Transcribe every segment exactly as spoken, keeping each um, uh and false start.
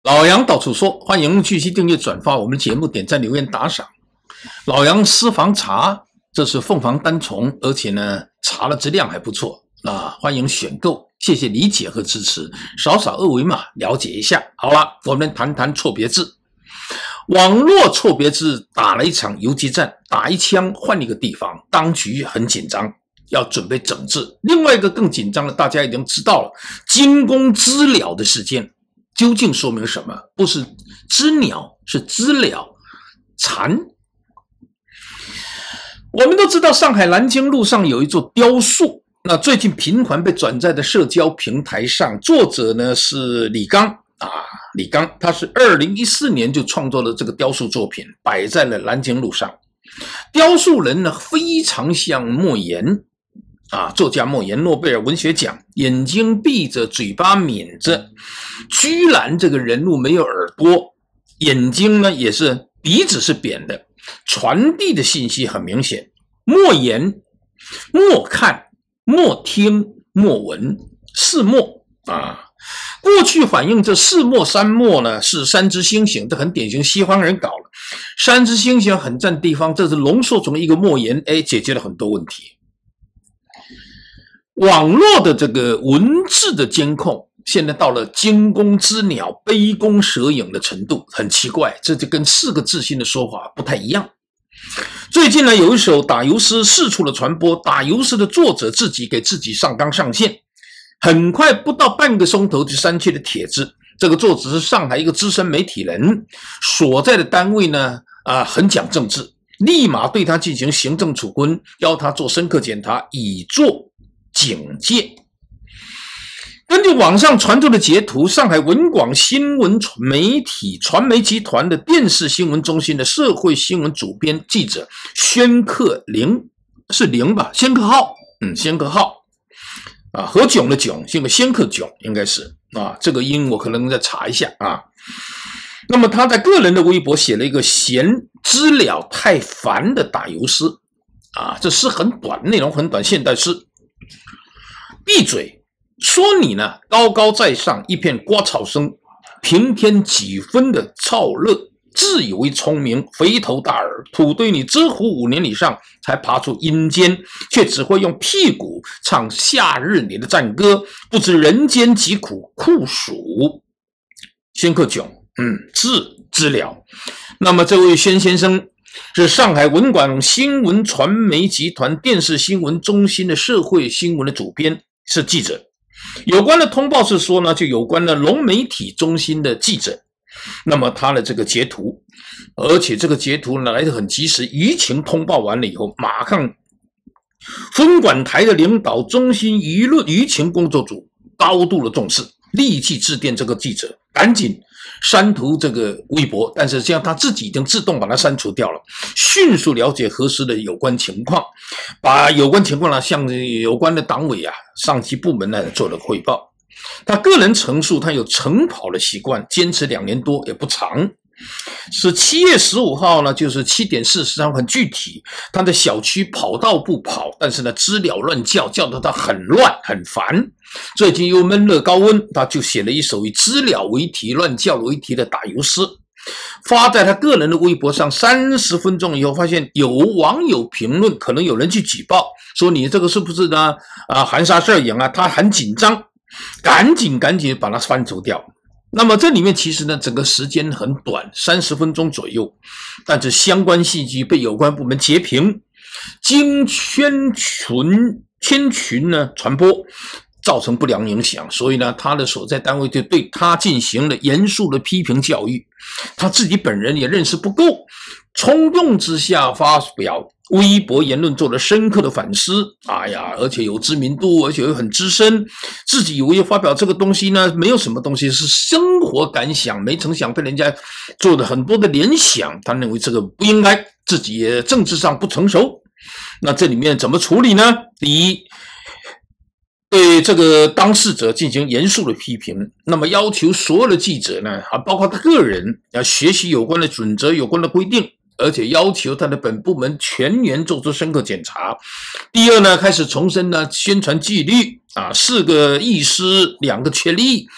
老杨到处说，欢迎继续订阅、转发我们的节目，点赞、留言、打赏。老杨私房茶，这是凤凰单丛，而且呢，茶的质量还不错啊，欢迎选购，谢谢理解和支持。扫扫二维码了解一下。好了，我们谈谈错别字。网络错别字打了一场游击战，打一枪换一个地方，当局很紧张，要准备整治。另外一个更紧张的，大家已经知道了，惊弓之鸟的事件。究竟说明什么？不是知鸟，是知了蝉。我们都知道，上海南京路上有一座雕塑，那最近频繁被转载的社交平台上，作者呢是李刚啊，李刚，他是二零一四年就创作了这个雕塑作品，摆在了南京路上。雕塑人呢非常像莫言。啊，作家莫言，诺贝尔文学奖，眼睛闭着，嘴巴抿着，居然这个人物没有耳朵，眼睛呢也是鼻子是扁的，传递的信息很明显。莫言，莫看，莫听，莫闻，四莫啊。过去反映这四莫三莫呢是三只猩猩，这很典型西方人搞了。三只猩猩很占地方，这是浓缩成一个莫言，哎，解决了很多问题。网络的这个文字的监控，现在到了惊弓之鸟、杯弓蛇影的程度，很奇怪，这就跟四个字性的说法不太一样。最近呢，有一首打油诗四处的传播，打油诗的作者自己给自己上纲上线，很快不到半个钟头就删去了帖子。这个作者是上海一个资深媒体人，所在的单位呢，啊，很讲政治，立马对他进行行政处分，要他做深刻检查，以作警戒。根据网上传出的截图，上海文广新闻媒体传媒集团的电视新闻中心的社会新闻主编记者宣克林，是林吧？宣克浩，嗯，宣克浩啊，何炅的炅，姓个宣克炅，应该是啊，这个音我可能再查一下啊。那么他在个人的微博写了一个嫌知了太烦的打油诗啊，这诗很短，内容很短，现代诗。闭嘴！说你呢，高高在上，一片聒噪声，平添几分的燥热，自以为聪明，肥头大耳，土堆你蛰伏五年以上才爬出阴间，却只会用屁股唱夏日里的战歌，不知人间疾苦，酷暑。宣克炅，嗯，字知了。那么这位宣先生是上海文广新闻传媒集团电视新闻中心的社会新闻的主编，是记者。有关的通报是说呢，就有关的龙媒体中心的记者，那么他的这个截图，而且这个截图呢来得很及时，舆情通报完了以后，马上分管台的领导中心舆论舆情工作组高度的重视，立即致电这个记者，赶紧删除这个微博，但是这样他自己已经自动把它删除掉了，迅速了解核实的有关情况，把有关情况呢向有关的党委啊、上级部门呢做了汇报。他个人陈述，他有晨跑的习惯，坚持两年多也不长。是七月十五号呢，就是七点四十分，很具体。他的小区跑道不跑，但是呢，知了乱叫，叫得他很乱很烦。最近又闷热高温，他就写了一首以知了为题、乱叫为题的打油诗，发在他个人的微博上。三十分钟以后，发现有网友评论，可能有人去举报，说你这个是不是呢？啊，含沙射影啊！他很紧张，赶紧赶紧把它删除掉。那么这里面其实呢，整个时间很短，三十分钟左右，但是相关信息被有关部门截屏，经圈群圈群呢传播，造成不良影响，所以呢，他的所在单位就对他进行了严肃的批评教育。他自己本人也认识不够，冲动之下发表微博言论，做了深刻的反思。哎呀，而且有知名度，而且又很资深，自己以为发表这个东西呢，没有什么东西，是生活感想，没成想被人家做了很多的联想。他认为这个不应该，自己也政治上不成熟。那这里面怎么处理呢？第一，对这个当事者进行严肃的批评，那么要求所有的记者呢，啊，包括他个人，要学习有关的准则、有关的规定，而且要求他的本部门全员做出深刻检查。第二呢，开始重申呢宣传纪律啊，四个意思，两个确立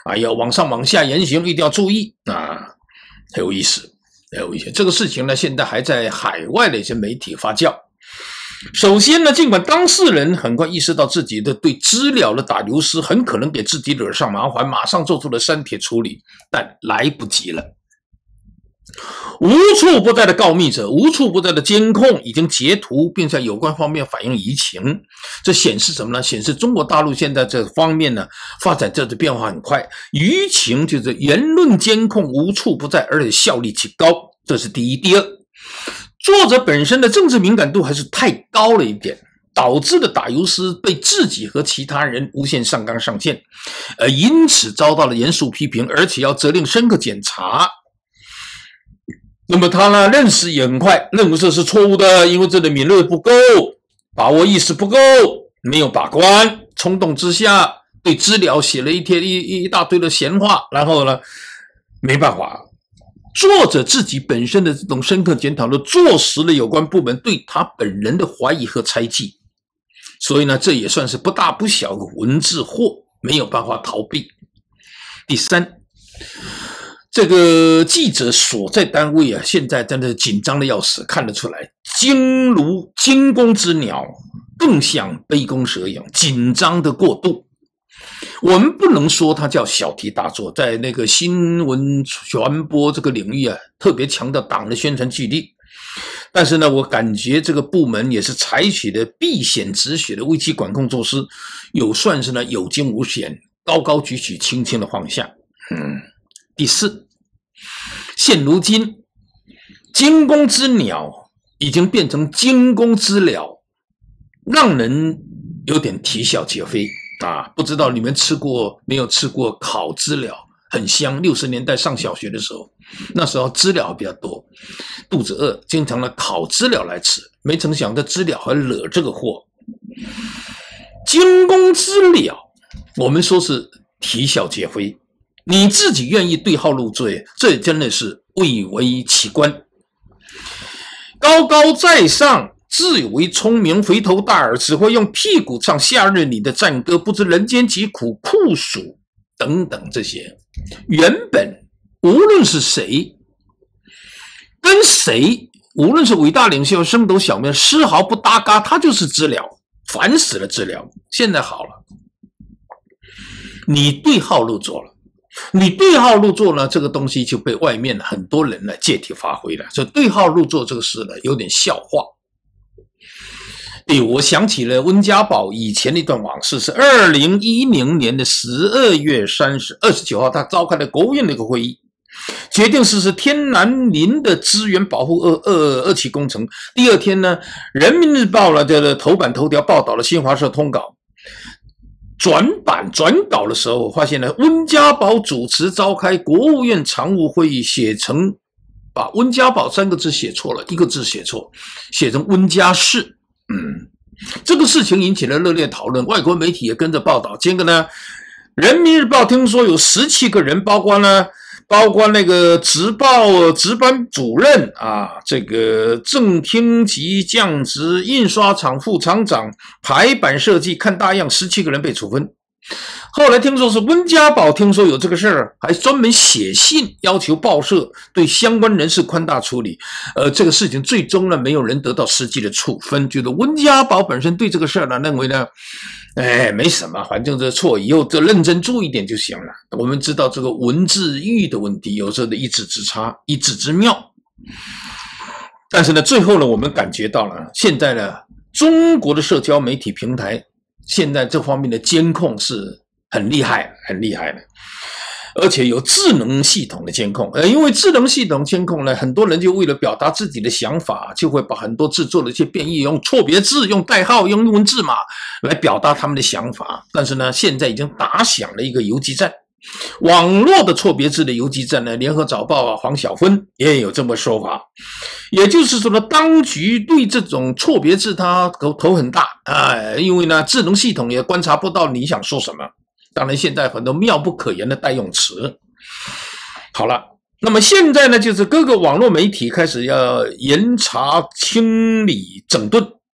还有往上往下言行一定要注意啊，很有意思，很有意思。这个事情呢，现在还在海外的一些媒体发酵。首先呢，尽管当事人很快意识到自己的对资料的打流失很可能给自己惹上麻烦，马上做出了删帖处理，但来不及了。无处不在的告密者，无处不在的监控已经截图，并在有关方面反映舆情。这显示什么呢？显示中国大陆现在这方面呢，发展这的变化很快，舆情就是言论监控无处不在，而且效率极高，这是第一。第二，作者本身的政治敏感度还是太高了一点，导致的打油诗被自己和其他人无限上纲上线，而因此遭到了严肃批评，而且要责令深刻检查。那么他呢，认识也很快，认为这是错误的，因为这的敏锐不够，把握意识不够，没有把关，冲动之下对资料写了一天一一大堆的闲话，然后呢，没办法，作者自己本身的这种深刻检讨呢，坐实了有关部门对他本人的怀疑和猜忌，所以呢，这也算是不大不小的文字祸，没有办法逃避。第三，这个记者所在单位啊，现在真的紧张的要死，看得出来，惊如惊弓之鸟，更像杯弓蛇影，紧张的过度。我们不能说它叫小题大做，在那个新闻传播这个领域啊，特别强调党的宣传纪律。但是呢，我感觉这个部门也是采取的避险止血的危机管控措施，有算是呢有惊无险，高高举起，轻轻的放下。嗯。第四，现如今惊弓之鸟已经变成惊弓之鸟，让人有点啼笑皆非啊！不知道你们吃过没有？吃过烤知了，很香。六十年代上小学的时候，那时候知了比较多，肚子饿，经常的烤知了来吃。没成想这知了还惹这个祸，惊弓之鸟，我们说是啼笑皆非。你自己愿意对号入座，这真的是蔚为奇观。高高在上，自以为聪明，肥头大耳，只会用屁股唱夏日里的战歌，不知人间疾苦，酷暑等等这些，原本无论是谁跟谁，无论是伟大领袖、升斗小民，丝毫不搭嘎，他就是知了，烦死了知了。现在好了，你对号入座了。你对号入座呢，这个东西就被外面很多人呢借题发挥了，所以对号入座这个事呢有点笑话。对，我想起了温家宝以前的一段往事，是二零一零年的十二月三十二十九号，他召开了国务院的一个会议，决定实施天然林的资源保护二二二期工程。第二天呢，人民日报呢的头版头条报道了新华社通稿。转版转稿的时候，我发现呢，温家宝主持召开国务院常务会议，写成把温家宝三个字写错了，一个字写错，写成温家士。嗯，这个事情引起了热烈讨论，外国媒体也跟着报道。结果呢，人民日报听说有十七个人，包括呢，包括那个职报值班主任啊，这个正厅级降职，印刷厂副厂长，排版设计看大样，十七个人被处分。后来听说是温家宝听说有这个事儿，还专门写信要求报社对相关人士宽大处理。呃，这个事情最终呢，没有人得到实际的处分。觉得温家宝本身对这个事儿呢，认为呢，哎，没什么，反正这错以后就认真做一点就行了。我们知道这个文字狱的问题，有时候的一字之差，一字之妙。但是呢，最后呢，我们感觉到了，现在呢，中国的社交媒体平台现在这方面的监控是很厉害，很厉害的，而且有智能系统的监控。呃，因为智能系统监控呢，很多人就为了表达自己的想法，就会把很多字做了一些变异，用错别字、用代号、用英文字码来表达他们的想法。但是呢，现在已经打响了一个游击战。网络的错别字的游击战呢，联合早报啊，黄晓芬也有这么说法。也就是说呢，当局对这种错别字它头头很大啊、呃，因为呢，智能系统也观察不到你想说什么。当然，现在很多妙不可言的代用词。好了，那么现在呢，就是各个网络媒体开始要严查、清理、整顿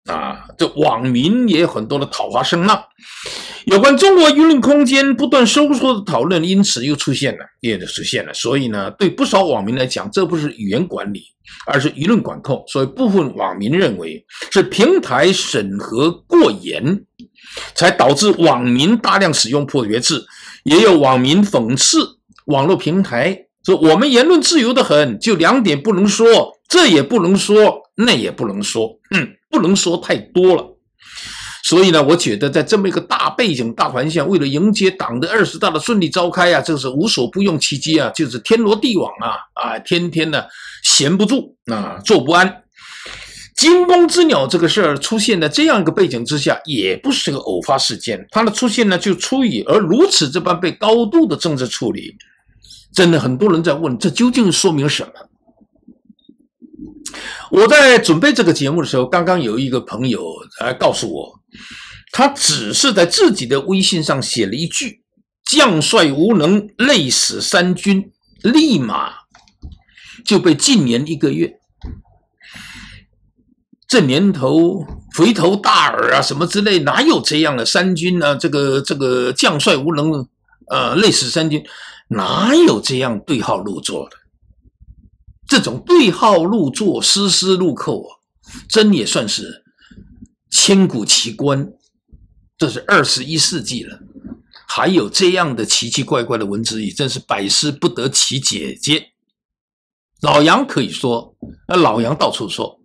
啊，这网民也有很多的讨伐声浪，有关中国舆论空间不断收缩的讨论，因此又出现了，也出现了。所以呢，对不少网民来讲，这不是语言管理，而是舆论管控。所以部分网民认为是平台审核过严，才导致网民大量使用破缺字。也有网民讽刺网络平台，说我们言论自由的很，就两点不能说，这也不能说，那也不能说，嗯，不能说太多了。所以呢，我觉得在这么一个大背景、大环境，为了迎接党的二十大的顺利召开啊，这是无所不用其极啊，就是天罗地网啊，啊，天天呢闲不住啊，坐不安。惊弓之鸟这个事儿出现在这样一个背景之下，也不是个偶发事件，它的出现呢，就出于而如此这般被高度的政治处理。真的很多人在问，这究竟说明什么？我在准备这个节目的时候，刚刚有一个朋友来告诉我，他只是在自己的微信上写了一句将帅无能累死三军，立马就被禁言一个月。这年头肥头大耳啊什么之类，哪有这样的三军啊，这个这个将帅无能呃累死三军，哪有这样对号入座的？这种对号入座、丝丝入扣啊，真也算是千古奇观。这是二十一世纪了，还有这样的奇奇怪怪的文字狱，真是百思不得其解。老杨可以说，那老杨到处说，